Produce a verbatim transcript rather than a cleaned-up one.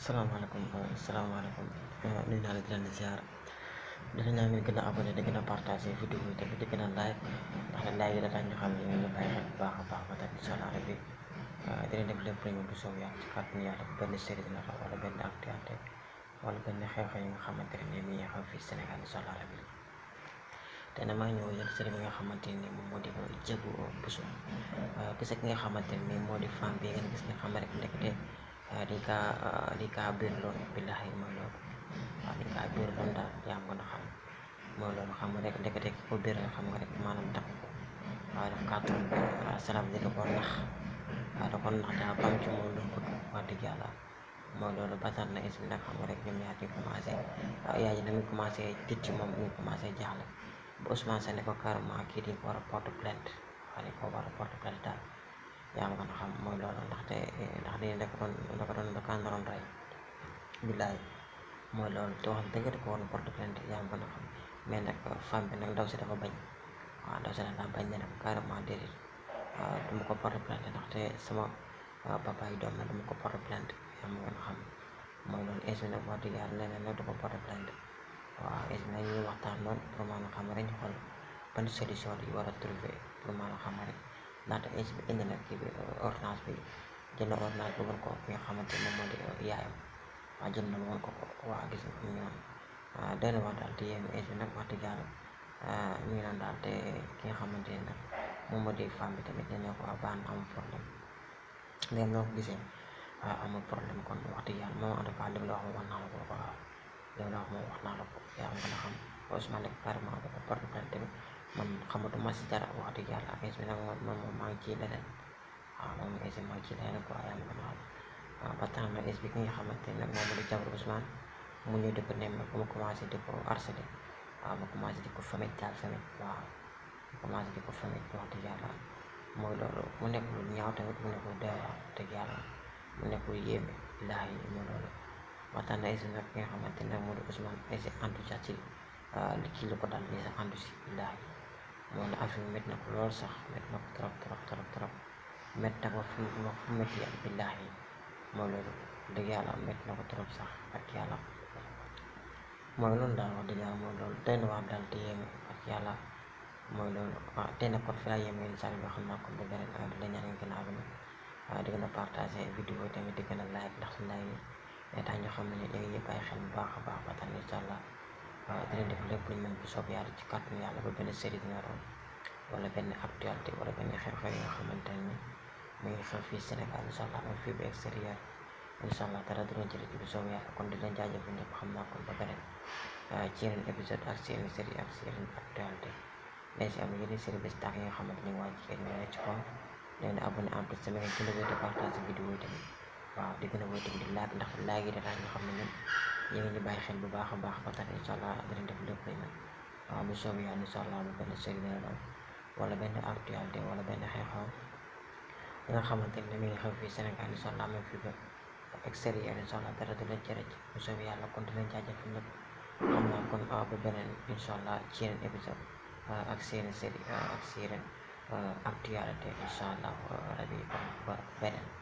Assalamualaikum assalamualaikum nuyu naa la di leen ziar di la ñaan ngeen gën a abonné di gën a partagé vidéo yi tamit di gën a like ndax like yi dafay ñu xam ne ñu bàyyi xel bu baax a baax ba tamit incha allah rabbi di leen def lépp ñu bu soob yàlla ci kàttanu yàlla benn série dina la wala benn actualité wala benn xew-xew yi nga xamante ne mi ngi xew fii Sénégal incha allah rabbi te na maa ñëw yéen série bi nga xamante ne moom moo di Diabou Bousso gis ki nga xamante ne moo di femme bi ngeen gis nga xam rek ndekete di ka di ka biir loolu billahi mooy loolu waaw di ka biir loolu daal yaa mën a xam mooy loolu xam nga rek ndekete ki ko biir xam nga rek maanaam takku ko waaw daf kaa trompe salaam di da ko nax waaw da ko nax daa bam ci moom lu bëgg wax dëgg yàlla mooy loolu ba tax na is bi nag xam nga rek ñoom ñaar ñu commencé yaay ji dañuy commencé tiit ci moom ñu commencé jaaxle ba Ousmane Sène ko carrément kii di ko war a porte plainte waaw di ko war a porte plainte daal yaa ngi gën a xam mooy loolu ndaxte ndax dañuy da ko doon da ko doon da kaa naroon rey billaay mooy loolu te wax dëgg da ko war a porte plainte yaa ngi gën a xam mais nag femme bi nag ndaw si dafa bañ waaw ndaw si dafa bañ ne nag carrément déedéet du ma ko porte plainte ndaxte sama papa yi doom la du ma ko porte plainte yaa ngi gën a xam mooy loolu est nag wax dëgg yàlla leneen nag du ko porte plainte waaw est nag ñuy waxtaan noonu pour mën a xam rek ñu xool ban solution yi war a trouver pour mën a xam rek ndaxte is bi indi na kii bi ordonnance bi jënd ordonnance bi woon ko ki nga xamante moom moo di yaayam waaw jënd na ma woon ko ko waaw gis nga ñu noonu doy na wax daal te yéen is bi nag wax dëgg yàlla ñu ngi noonu daal te ki nga xamante ne nag moom moo di femme bi tamit dañ ne ko baax na amul problème léegi noo ko gisee amul problème kon wax dëgg yàlla moom en tout cas li la wax moom wax naa la ko waaw li la wax moom wax naa la ko yaa ngi gën a xam Ousmane nag carrément da ko porte plainte tamit man xamatuma si dara wax dëgg yàlla is bi nag moom moom maa ngi ci leneen waaw moom is bi maa ngi ci leneen quoi yaa ngi gën a xam waaw ba tax na is bi ki nga xamante ne nag moom moo di jabaru Ousmane mu ñëw di ko nemme ba mu commencé di ko harcelé waaw mu commencé di ko famit daal famit waaw mu commencé di ko famit wax dëgg yàlla mooy loolu mu nekk lu ñaaw tamit mu nekk lu doy waar dëgg yàlla mu nekk lu yéeme billaahi mooy loolu ba tax na is bi nag ki nga xamante ne nag moo di Ousmane is antu ca ci li kii lu ko dal nii sax antu si billaahi moo ne affaire bi métti na ko lool sax métti na ko trop trop trop trop métti na ko fu mu fu métti yàlla billaahi mooy loolu dëgg yàlla métti na ko trop sax ak yàlla mooy loolu daal wax dëgg yàlla mooy loolu tey na wax daal te yéeme ak yàlla mooy loolu waaw tey nag kon fi laa yéeme incha allah xam naa ko ba beneen di la ñaan nga gën a abonné di gën a partagé vidéo yi tamit di gën a like ndax su like yi tax ñu xam ne ñu ngi bàyyi xel bu baax a baax ba tax na incha allah waaw dina def lépp lu ñu mën bu soob yàlla ci kàttanu yàlla ba benn série dina doon wala benn actualité wala benn xew-xew yi nga xamante ne mu ngi xew fii Sénégal incha allah ak fii ba extérieur incha allah dara du leen ci rëcc bu soob yàlla kon di leen jaajëfal ñëpp xam naa kon ba beneen ci yeneen épisode ak ci yeneen série ak ci yeneen actualité mais si am yeneen série bés tax yi nga xamante ni waa jigéen ñoo ci kaw leen abonné en plus tamit gën a wéy di partage vidéo yi tamit waaw di gën a wéy tamit di laaj ndax laaj yi dafay nga xam ne ñun ñu ngi ñu bàyyi xel bu baax a baax ba tax incha allah dinañ def lépp luy mel waaw bu soobee yàlla incha allah bu benn série dina doon wala benn actualité wala benn xew-xew li nga xamante ne mi ngi xew fii Sénégal incha allah même fii ba extérieur incha allah dara du leen ci rëcc bu soobee yàlla kon dinañ jaajëfal ñëpp xam naa kon ba beneen incha allah ci yeneen épisode ak seen série ak seen actualité incha allah rabi ba beneen